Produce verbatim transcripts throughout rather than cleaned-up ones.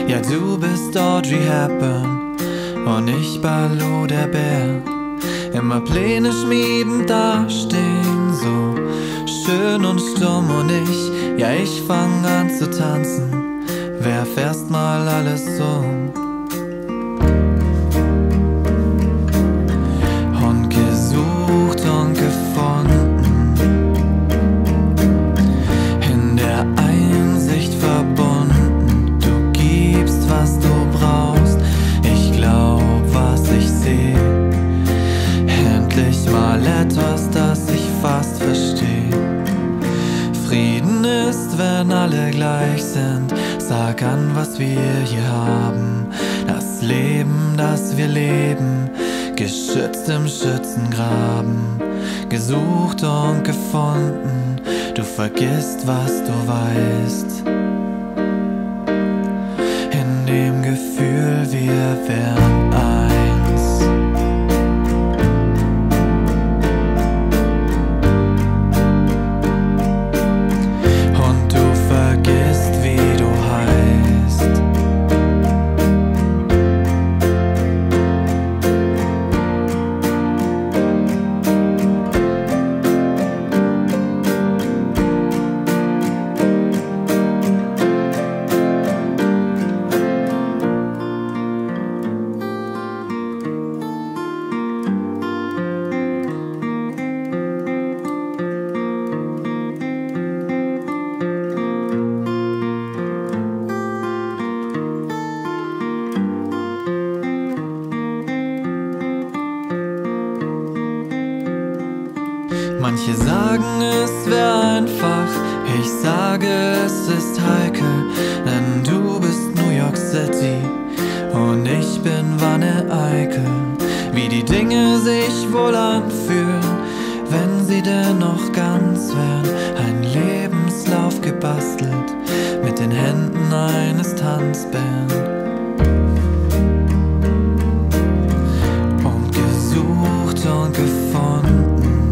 Ja, du bist Audrey Hepburn und ich Baloo der Bär. Immer Pläne schmieden, dastehen, so schön und stumm. Und ich, ja, ich fang an zu tanzen, werf erst mal alles um. Und gesucht und gefunden, in der Einsicht verbunden. Du gibst, was du brauchst, ich glaub, was ich seh. Endlich mal etwas, das ich fast versteh. Frieden ist, wenn alle gleich sind. Sag an, was wir hier haben. Das Leben, das wir leben, geschützt im Schützengraben. Gesucht und gefunden, du vergisst, was du weißt. In dem Gefühl, wir wären eins. Und du vergisst, wie du heißt. Manche sagen, es wäre einfach, ich sage, es ist heikel, denn du bist New York City und ich bin Wanne Eickel. Wie die Dinge sich wohl anfühlen, wenn sie denn noch ganz wären. Ein Lebenslauf gebastelt mit den Händen eines Tanzband. Und gesucht und gefunden,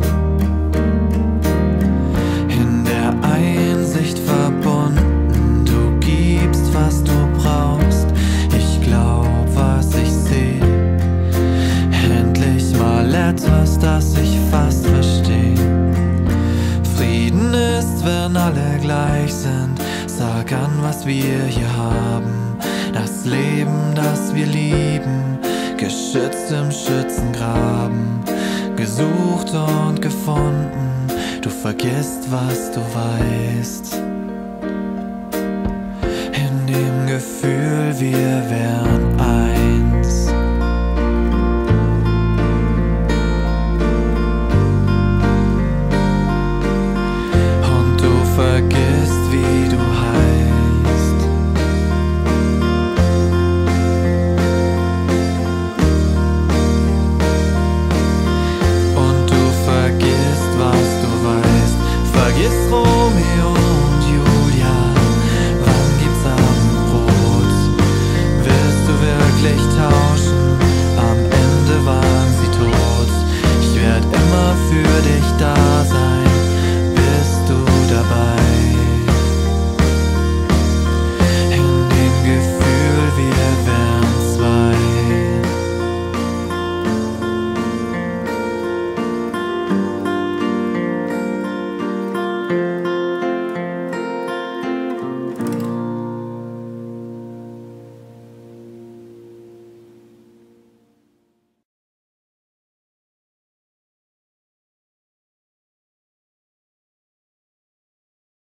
verbunden, du gibst, was du brauchst, ich glaub, was ich seh. Endlich mal etwas, das ich fast versteh. Frieden ist, wenn alle gleich sind. Sag an, was wir hier haben. Das Leben, das wir lieben, geschützt im Schützengraben. Gesucht und gefunden, du vergisst, was du weißt. In dem Gefühl, wir wären eins.